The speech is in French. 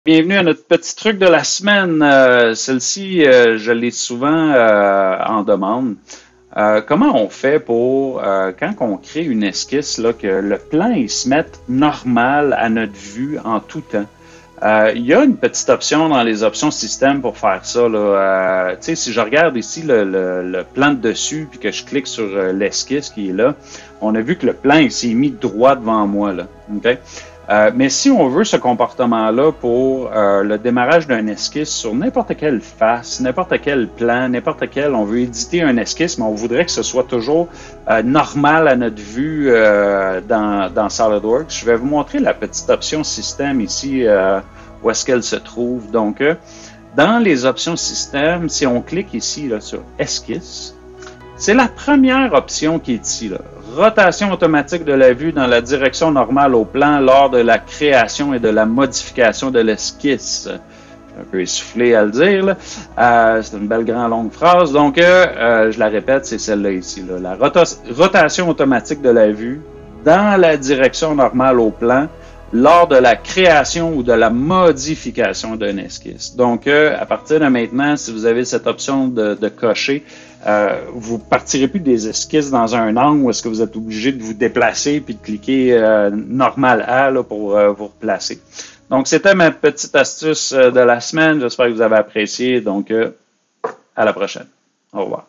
Bienvenue à notre petit truc de la semaine. Celle-ci, je l'ai souvent en demande. Comment on fait pour, quand on crée une esquisse, là, que le plan il se mette normal à notre vue en tout temps? Il y a une petite option dans les options système pour faire ça. Tu sais, si je regarde ici le plan de dessus puis que je clique sur l'esquisse qui est là, on a vu que le plan il s'est mis droit devant moi. Là, okay? Mais si on veut ce comportement-là pour le démarrage d'un esquisse sur n'importe quelle face, n'importe quel plan, n'importe quel, on veut éditer un esquisse, mais on voudrait que ce soit toujours normal à notre vue dans SolidWorks. Je vais vous montrer la petite option système ici, où est-ce qu'elle se trouve. Donc, dans les options système, si on clique ici là, sur esquisse, c'est la première option qui est ici, là. Rotation automatique de la vue dans la direction normale au plan lors de la création et de la modification de l'esquisse. Je suis un peu essoufflé à le dire, là. C'est une belle grande longue phrase. Donc, je la répète, c'est celle-là ici, là. La rotation automatique de la vue dans la direction normale au plan lors de la création ou de la modification d'un esquisse. Donc, à partir de maintenant, si vous avez cette option de cocher, vous ne partirez plus des esquisses dans un angle où est-ce que vous êtes obligé de vous déplacer puis de cliquer normal A là, pour vous replacer. Donc, c'était ma petite astuce de la semaine. J'espère que vous avez apprécié. Donc, à la prochaine. Au revoir.